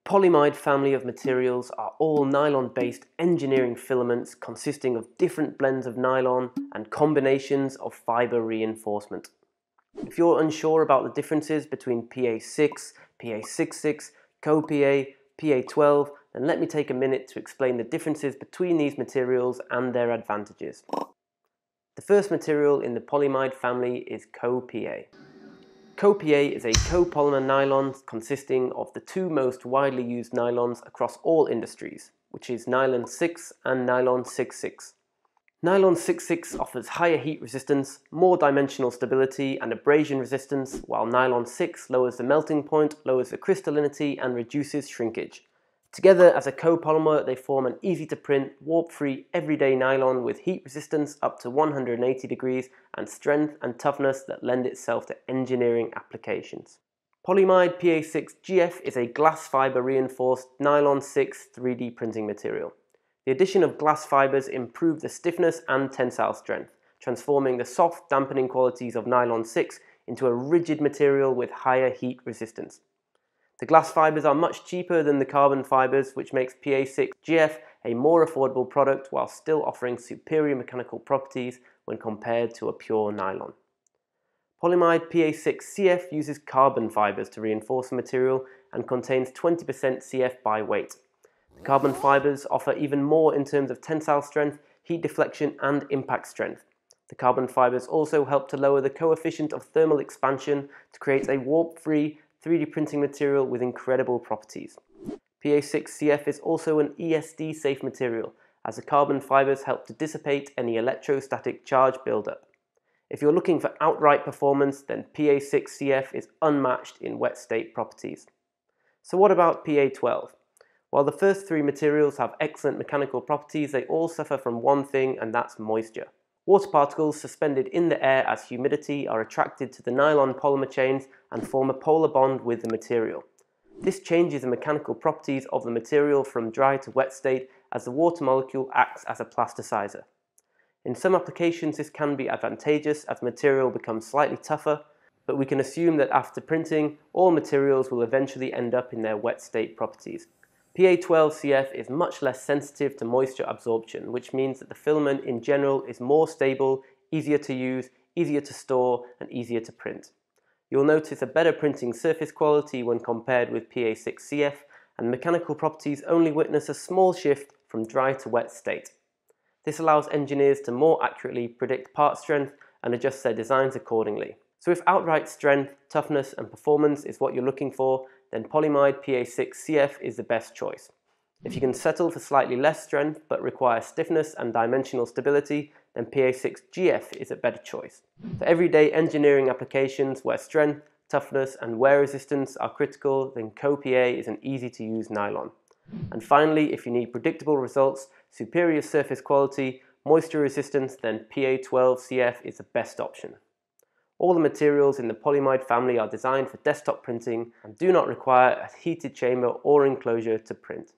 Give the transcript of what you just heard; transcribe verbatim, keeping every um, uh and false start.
PolyMide family of materials are all nylon-based engineering filaments consisting of different blends of nylon and combinations of fibre reinforcement. If you're unsure about the differences between P A six, P A six six, CoPA, P A twelve, then let me take a minute to explain the differences between these materials and their advantages. The first material in the PolyMide family is CoPA. CoPA is a copolymer nylon consisting of the two most widely used nylons across all industries, which is nylon six and nylon six six. Nylon six six offers higher heat resistance, more dimensional stability and abrasion resistance, while nylon six lowers the melting point, lowers the crystallinity and reduces shrinkage. Together as a copolymer, they form an easy-to-print, warp-free, everyday nylon with heat resistance up to one hundred eighty degrees and strength and toughness that lend itself to engineering applications. PolyMide P A six G F is a glass fibre reinforced nylon six three D printing material. The addition of glass fibres improved the stiffness and tensile strength, transforming the soft, dampening qualities of nylon six into a rigid material with higher heat resistance. The glass fibres are much cheaper than the carbon fibres, which makes P A six G F a more affordable product while still offering superior mechanical properties when compared to a pure nylon. PolyMide P A six C F uses carbon fibres to reinforce the material and contains twenty percent C F by weight. The carbon fibres offer even more in terms of tensile strength, heat deflection and impact strength. The carbon fibres also help to lower the coefficient of thermal expansion to create a warp-free three D printing material with incredible properties. P A six C F is also an E S D safe material, as the carbon fibres help to dissipate any electrostatic charge buildup. If you're looking for outright performance, then P A six C F is unmatched in wet state properties. So what about P A twelve? While the first three materials have excellent mechanical properties, they all suffer from one thing, and that's moisture. Water particles suspended in the air as humidity are attracted to the nylon polymer chains and form a polar bond with the material. This changes the mechanical properties of the material from dry to wet state as the water molecule acts as a plasticizer. In some applications this can be advantageous as the material becomes slightly tougher, but we can assume that after printing, all materials will eventually end up in their wet state properties. P A twelve C F is much less sensitive to moisture absorption, which means that the filament in general is more stable, easier to use, easier to store, and easier to print. You'll notice a better printing surface quality when compared with P A six C F, and mechanical properties only witness a small shift from dry to wet state. This allows engineers to more accurately predict part strength and adjust their designs accordingly. So if outright strength, toughness, and performance is what you're looking for, then PolyMide P A six C F is the best choice. If you can settle for slightly less strength but require stiffness and dimensional stability, then P A six G F is a better choice. For everyday engineering applications where strength, toughness, and wear resistance are critical, then CoPA is an easy-to-use nylon. And finally, if you need predictable results, superior surface quality, moisture resistance, then P A twelve C F is the best option. All the materials in the PolyMide family are designed for desktop printing and do not require a heated chamber or enclosure to print.